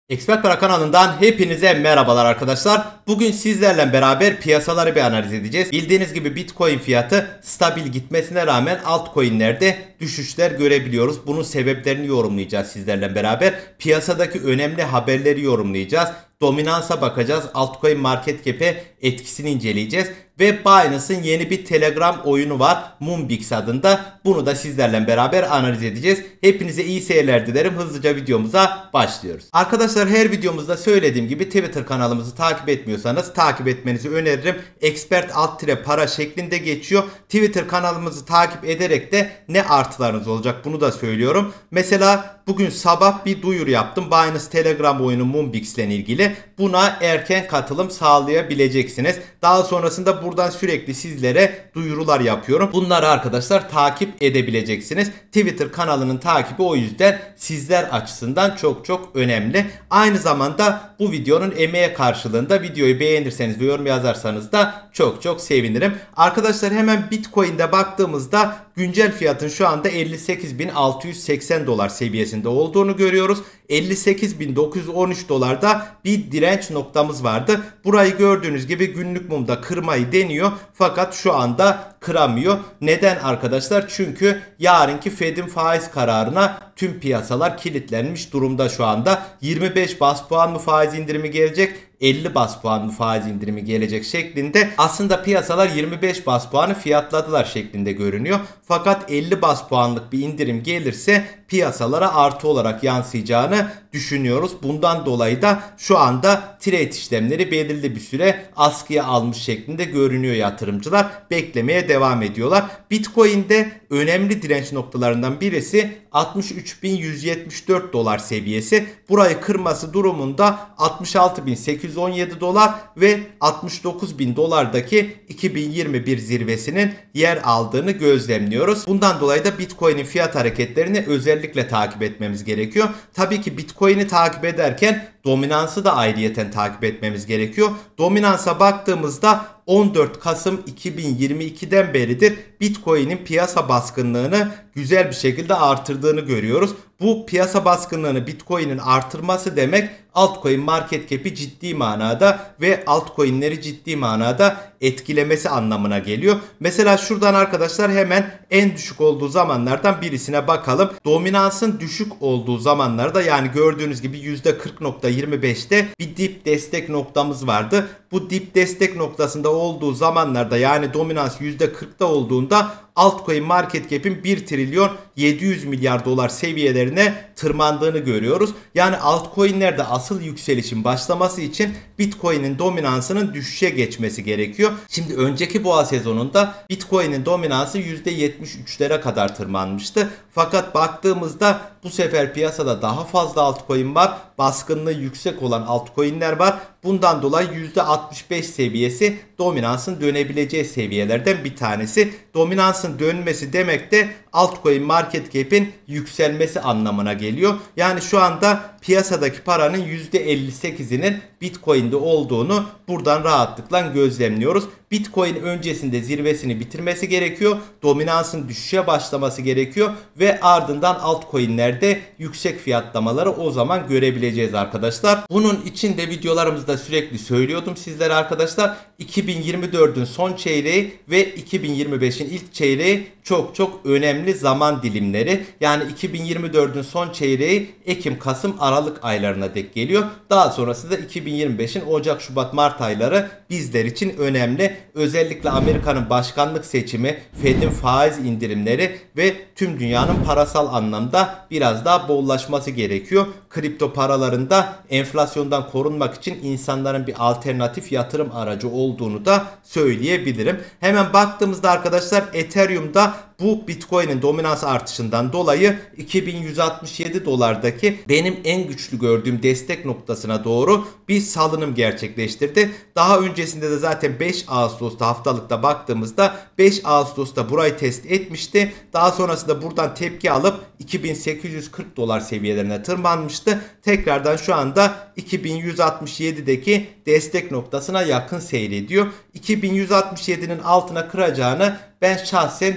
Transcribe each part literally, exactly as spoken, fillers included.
Expert Para kanalından hepinize merhabalar arkadaşlar. Bugün sizlerle beraber piyasaları bir analiz edeceğiz. Bildiğiniz gibi Bitcoin fiyatı stabil gitmesine rağmen altcoin'lerde düşüşler görebiliyoruz. Bunun sebeplerini yorumlayacağız sizlerle beraber. Piyasadaki önemli haberleri yorumlayacağız. Dominansa bakacağız. Altcoin market cap'e etkisini inceleyeceğiz. Ve Binance'ın yeni bir Telegram oyunu var. Moonbix adında. Bunu da sizlerle beraber analiz edeceğiz. Hepinize iyi seyirler dilerim. Hızlıca videomuza başlıyoruz. Arkadaşlar her videomuzda söylediğim gibi Twitter kanalımızı takip etmiyorsanız takip etmenizi öneririm. Expert alt para şeklinde geçiyor. Twitter kanalımızı takip ederek de ne artılarınız olacak bunu da söylüyorum. Mesela bugün sabah bir duyuru yaptım. Binance Telegram oyunu Moonbix ile ilgili. Buna erken katılım sağlayabileceksiniz. Daha sonrasında buradan sürekli sizlere duyurular yapıyorum. Bunları arkadaşlar takip edebileceksiniz. Twitter kanalının takibi o yüzden sizler açısından çok çok önemli. Aynı zamanda bu videonun emeği karşılığında videoyu beğenirseniz ve yorum yazarsanız da çok çok sevinirim. Arkadaşlar hemen Bitcoin'de baktığımızda güncel fiyatın şu anda elli sekiz bin altı yüz seksen dolar seviyesinde olduğunu görüyoruz. elli sekiz bin dokuz yüz on üç dolarda bir direnç noktamız vardı. Burayı gördüğünüz gibi günlük mumda kırmayı deniyor fakat şu anda kıramıyor. Neden arkadaşlar? Çünkü yarınki Fed'in faiz kararına tüm piyasalar kilitlenmiş durumda şu anda. yirmi beş bas puan mı faiz indirimi gelecek? elli bas puan mı faiz indirimi gelecek şeklinde. Aslında piyasalar yirmi beş bas puanı fiyatladılar şeklinde görünüyor. Fakat elli bas puanlık bir indirim gelirse piyasalara artı olarak yansıyacağını düşünüyoruz. Bundan dolayı da şu anda trade işlemleri belirli bir süre askıya almış şeklinde görünüyor yatırımcılar. Beklemeye devam ediyorlar. Bitcoin'de önemli direnç noktalarından birisi altmış üç bin yüz yetmiş dört dolar seviyesi. Burayı kırması durumunda altmış altı bin sekiz yüz on yedi dolar ve altmış dokuz bin dolardaki iki bin yirmi bir zirvesinin yer aldığını gözlemliyoruz. Bundan dolayı da Bitcoin'in fiyat hareketlerini özellikle takip etmemiz gerekiyor. Tabii ki Bitcoin'i takip ederken dominansı da ayrıyeten takip etmemiz gerekiyor. Dominansa baktığımızda on dört Kasım iki bin yirmi ikiden beridir Bitcoin'in piyasa baskınlığını güzel bir şekilde artırdığını görüyoruz. Bu piyasa baskınlığını Bitcoin'in artırması demek altcoin market cap'i ciddi manada ve altcoin'leri ciddi manada etkilemesi anlamına geliyor. Mesela şuradan arkadaşlar hemen en düşük olduğu zamanlardan birisine bakalım. Dominansın düşük olduğu zamanlarda yani gördüğünüz gibi yüzde kırk nokta yirmi beşte bir dip destek noktamız vardı. Bu dip destek noktasında olduğu zamanlarda yani dominans yüzde kırkta olduğunda altcoin market cap'in bir trilyon yedi yüz milyar dolar seviyelerine tırmandığını görüyoruz. Yani altcoin'lerde asıl yükselişin başlaması için Bitcoin'in dominansının düşüşe geçmesi gerekiyor. Şimdi önceki boğa sezonunda Bitcoin'in dominansı yüzde yetmiş üçlere kadar tırmanmıştı. Fakat baktığımızda bu sefer piyasada daha fazla altcoin var. Baskınlığı yüksek olan altcoin'ler var. Bundan dolayı yüzde altmış beş seviyesi dominansın dönebileceği seviyelerden bir tanesi. Dominansın dönmesi demek de altcoin market cap'in yükselmesi anlamına geliyor. Yani şu anda piyasadaki paranın yüzde elli sekizinin Bitcoin'de olduğunu buradan rahatlıkla gözlemliyoruz. Bitcoin öncesinde zirvesini bitirmesi gerekiyor. Dominansın düşüşe başlaması gerekiyor ve ardından altcoin'lerde yüksek fiyatlamaları o zaman görebileceğiz arkadaşlar. Bunun için de videolarımızda sürekli söylüyordum sizlere arkadaşlar. iki bin yirmi dördün son çeyreği ve iki bin yirmi beşin ilk çeyreği çok çok önemli zaman dilimleri. Yani iki bin yirmi dördün son çeyreği Ekim, Kasım, Aralık aylarına denk geliyor. Daha sonrasında iki bin yirmi beşin Ocak, Şubat, Mart ayları bizler için önemli. Özellikle Amerika'nın başkanlık seçimi, Fed'in faiz indirimleri ve tüm dünyanın parasal anlamda biraz daha bollaşması gerekiyor. Kripto paralarında enflasyondan korunmak için insanların bir alternatif yatırım aracı olduğunu da söyleyebilirim. Hemen baktığımızda arkadaşlar Ethereum'da bu Bitcoin'in dominans artışından dolayı iki bin yüz altmış yedi dolardaki benim en güçlü gördüğüm destek noktasına doğru bir salınım gerçekleştirdi. Daha öncesinde de zaten beş Ağustos'ta haftalıkta baktığımızda beş Ağustos'ta burayı test etmişti. Daha sonrasında buradan tepki alıp iki bin sekiz yüz kırk dolar seviyelerine tırmanmıştı. Tekrardan şu anda iki bin yüz altmış yedideki destek noktasına yakın seyrediyor. iki bin yüz altmış yedinin altına kıracağını ben şahsen düşünmüyorum.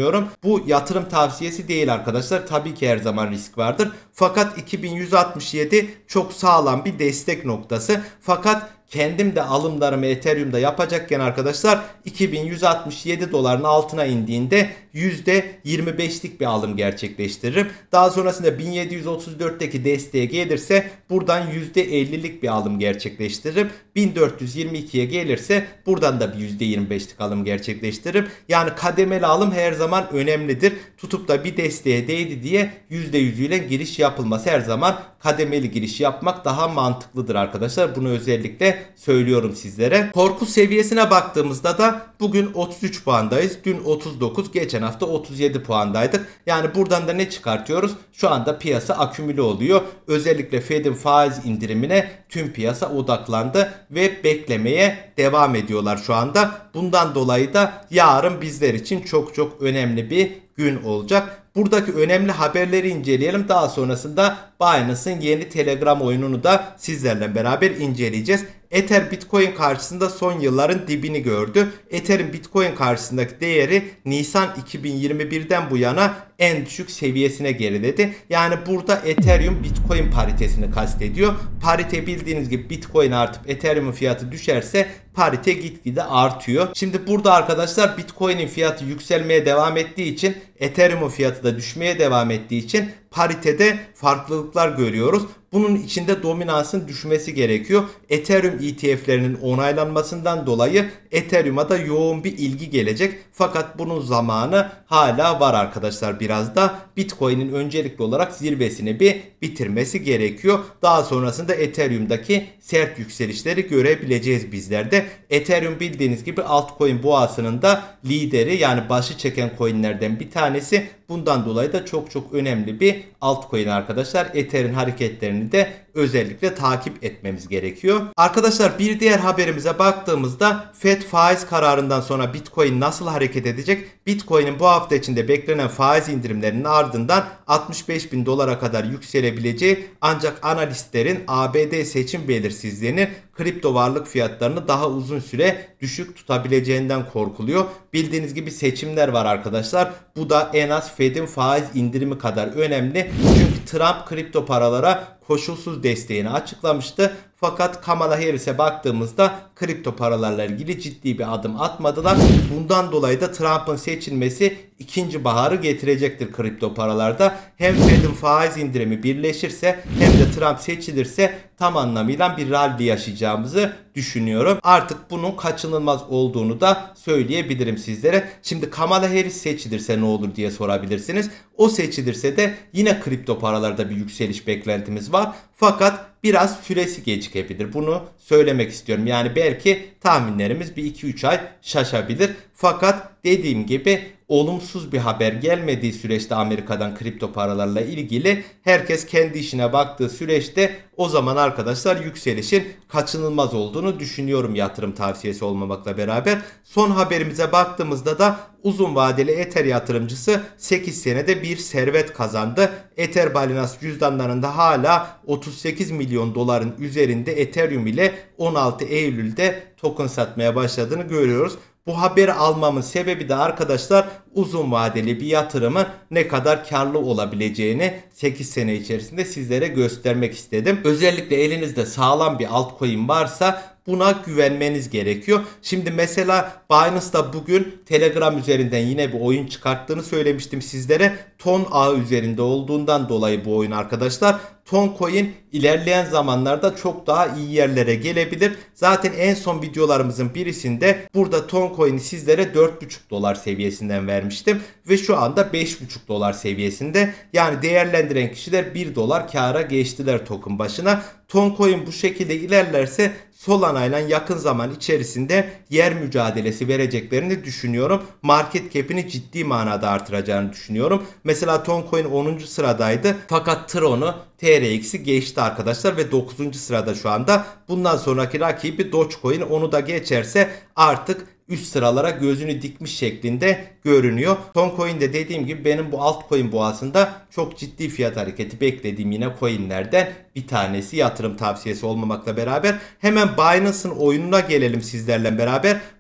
düşünüyorum. Bu yatırım tavsiyesi değil arkadaşlar. Tabii ki her zaman risk vardır. Fakat iki bin yüz altmış yedi çok sağlam bir destek noktası. Fakat kendim de alımlarımı Ethereum'da yapacakken arkadaşlar iki bin yüz altmış yedi doların altına indiğinde yüzde yirmi beşlik bir alım gerçekleştiririm. Daha sonrasında bin yedi yüz otuz dörtteki desteğe gelirse buradan yüzde ellilik bir alım gerçekleştiririm. bin dört yüz yirmi ikiye gelirse buradan da bir yüzde yirmi beşlik alım gerçekleştiririm. Yani kademeli alım her zaman önemlidir. Tutup da bir desteğe değdi diye yüzde yüzüyle giriş yapılmaz. Her zaman kademeli giriş yapmak daha mantıklıdır arkadaşlar. Bunu özellikle söylüyorum sizlere. Korku seviyesine baktığımızda da bugün otuz üç puandayız. Dün otuz dokuz, geçen hafta otuz yedi puandaydık. Yani buradan da ne çıkartıyoruz? Şu anda piyasa akümüle oluyor. Özellikle Fed'in faiz indirimine tüm piyasa odaklandı ve beklemeye devam ediyorlar şu anda. Bundan dolayı da yarın bizler için çok çok önemli bir gün olacak. Buradaki önemli haberleri inceleyelim. Daha sonrasında Binance'ın yeni Telegram oyununu da sizlerle beraber inceleyeceğiz. Ether Bitcoin karşısında son yılların dibini gördü. Ether'in Bitcoin karşısındaki değeri Nisan iki bin yirmi birden bu yana en düşük seviyesine geriledi. Yani burada Ethereum Bitcoin paritesini kastediyor. Parite bildiğiniz gibi Bitcoin artıp Ethereum'un fiyatı düşerse parite gitgide artıyor. Şimdi burada arkadaşlar Bitcoin'in fiyatı yükselmeye devam ettiği için Ethereum'un fiyatı da düşmeye devam ettiği için paritede farklılıklar görüyoruz. Bunun içinde dominansın düşmesi gerekiyor. Ethereum E T F'lerinin onaylanmasından dolayı Ethereum'a da yoğun bir ilgi gelecek. Fakat bunun zamanı hala var arkadaşlar biraz da. Bitcoin'in öncelikli olarak zirvesini bir bitirmesi gerekiyor. Daha sonrasında Ethereum'daki sert yükselişleri görebileceğiz bizler de. Ethereum bildiğiniz gibi altcoin boğasının da lideri, yani başı çeken coinlerden bir tanesi. Bundan dolayı da çok çok önemli bir altcoin arkadaşlar. Ether'in hareketlerini de özellikle takip etmemiz gerekiyor. Arkadaşlar bir diğer haberimize baktığımızda Fed faiz kararından sonra Bitcoin nasıl hareket edecek? Bitcoin'in bu hafta içinde beklenen faiz indirimlerinin ardından altmış beş bin dolara kadar yükselebileceği, ancak analistlerin A B D seçim belirsizliğini kripto varlık fiyatlarını daha uzun süre düşük tutabileceğinden korkuluyor. Bildiğiniz gibi seçimler var arkadaşlar. Bu da en az Fed'in faiz indirimi kadar önemli. Çünkü Trump kripto paralara koşulsuz desteğini açıklamıştı. Fakat Kamala Harris'e baktığımızda kripto paralarla ilgili ciddi bir adım atmadılar. Bundan dolayı da Trump'ın seçilmesi ikinci baharı getirecektir kripto paralarda. Hem Fed'in faiz indirimi birleşirse hem de Trump seçilirse tam anlamıyla bir rally yaşayacağımızı düşünüyorum. Artık bunun kaçınılmaz olduğunu da söyleyebilirim sizlere. Şimdi Kamala Harris seçilirse ne olur diye sorabilirsiniz. O seçilirse de yine kripto paralarda bir yükseliş beklentimiz var. Fakat biraz süresi gecikebilir. Bunu söylemek istiyorum. Yani belki tahminlerimiz bir iki üç ay şaşabilir. Fakat dediğim gibi olumsuz bir haber gelmediği süreçte Amerika'dan kripto paralarla ilgili, herkes kendi işine baktığı süreçte o zaman arkadaşlar yükselişin kaçınılmaz olduğunu düşünüyorum, yatırım tavsiyesi olmamakla beraber. Son haberimize baktığımızda da uzun vadeli Ether yatırımcısı sekiz senede bir servet kazandı. Ether balinası cüzdanlarında hala otuz sekiz milyon doların üzerinde Ethereum ile on altı Eylül'de token satmaya başladığını görüyoruz. Bu haberi almamın sebebi de arkadaşlar uzun vadeli bir yatırımın ne kadar karlı olabileceğini sekiz sene içerisinde sizlere göstermek istedim. Özellikle elinizde sağlam bir altcoin varsa buna güvenmeniz gerekiyor. Şimdi mesela Binance'da bugün Telegram üzerinden yine bir oyun çıkarttığını söylemiştim sizlere. Ton ağı üzerinde olduğundan dolayı bu oyun arkadaşlar. Toncoin ilerleyen zamanlarda çok daha iyi yerlere gelebilir. Zaten en son videolarımızın birisinde burada Toncoin'i sizlere dört buçuk dolar seviyesinden vermiştim. Ve şu anda beş buçuk dolar seviyesinde. Yani değerlendiren kişiler bir dolar kâra geçtiler token başına. Toncoin bu şekilde ilerlerse Solana ile yakın zaman içerisinde yer mücadelesi vereceklerini düşünüyorum. Market cap'ini ciddi manada artıracağını düşünüyorum. Mesela Toncoin onuncu sıradaydı. Fakat Tron'u T R X'i geçti arkadaşlar ve dokuzuncu sırada şu anda. Bundan sonraki rakibi Dogecoin, onu da geçerse artık üst sıralara gözünü dikmiş şeklinde görünüyor. Toncoin'de dediğim gibi benim bu altcoin boğasında çok ciddi fiyat hareketi beklediğim yine coinlerden bir tanesi, yatırım tavsiyesi olmamakla beraber. Hemen Binance'ın oyununa gelelim sizlerle beraber.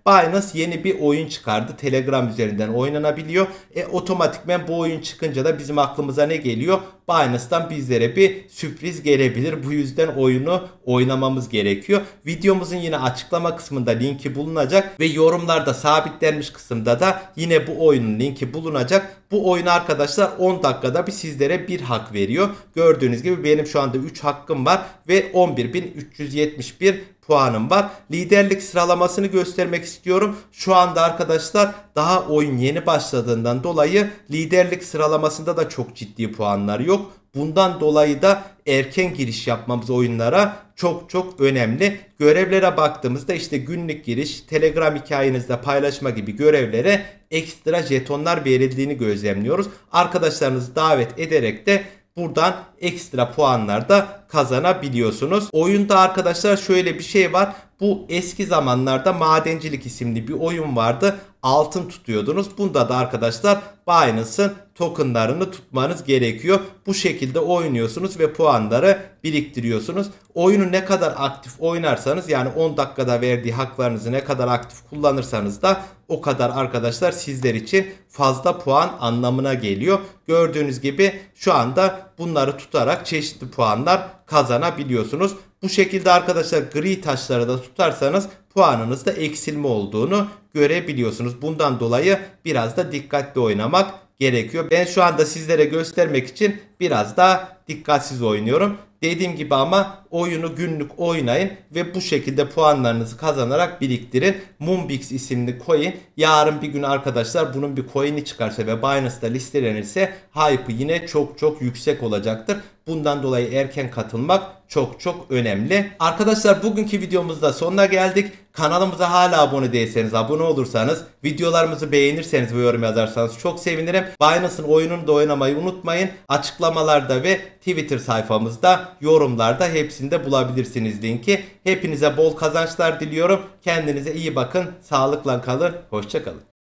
Binance yeni bir oyun çıkardı. Telegram üzerinden oynanabiliyor. E otomatikmen bu oyun çıkınca da bizim aklımıza ne geliyor? Binance'dan bizlere bir sürpriz gelebilir. Bu yüzden oyunu oynamamız gerekiyor. Videomuzun yine açıklama kısmında linki bulunacak ve yorumlarda sabitlenmiş kısımda da yine bu oyunun linki bulunacak. Bu oyun arkadaşlar on dakikada bir sizlere bir hak veriyor. Gördüğünüz gibi benim şu anda üç hakkım var ve on bir bin üç yüz yetmiş bir puanım var. Liderlik sıralamasını göstermek istiyorum. Şu anda arkadaşlar daha oyun yeni başladığından dolayı liderlik sıralamasında da çok ciddi puanlar yok. Bundan dolayı da erken giriş yapmamız oyunlara çok çok önemli. Görevlere baktığımızda işte günlük giriş, Telegram hikayenizde paylaşma gibi görevlere ekstra jetonlar verildiğini gözlemliyoruz. Arkadaşlarınızı davet ederek de buradan ekstra puanlar da kazanabiliyorsunuz. Oyunda arkadaşlar şöyle bir şey var. Bu eski zamanlarda Madencilik isimli bir oyun vardı. Altın tutuyordunuz. Bunda da arkadaşlar Binance'ın tokenlarını tutmanız gerekiyor. Bu şekilde oynuyorsunuz ve puanları biriktiriyorsunuz. Oyunu ne kadar aktif oynarsanız, yani on dakikada verdiği haklarınızı ne kadar aktif kullanırsanız da o kadar arkadaşlar sizler için fazla puan anlamına geliyor. Gördüğünüz gibi şu anda bunları tutarak çeşitli puanlar kazanabiliyorsunuz. Bu şekilde arkadaşlar gri taşları da tutarsanız puanınızda eksilme olduğunu görebiliyorsunuz. Bundan dolayı biraz da dikkatli oynamak gerekiyor. Ben şu anda sizlere göstermek için biraz daha dikkatsiz oynuyorum. Dediğim gibi ama oyunu günlük oynayın ve bu şekilde puanlarınızı kazanarak biriktirin. Moonbix isimli coin, yarın bir gün arkadaşlar bunun bir coin'i çıkarsa ve Binance'da listelenirse hype'ı yine çok çok yüksek olacaktır. Bundan dolayı erken katılmak çok çok önemli. Arkadaşlar bugünkü videomuzda sonuna geldik. Kanalımıza hala abone değilseniz, abone olursanız, videolarımızı beğenirseniz ve yorum yazarsanız çok sevinirim. Binance'ın oyununu da oynamayı unutmayın. Açıklamalarda ve Twitter sayfamızda, yorumlarda hepsinde bulabilirsiniz linki. Hepinize bol kazançlar diliyorum. Kendinize iyi bakın. Sağlıkla kalın. Hoşça kalın.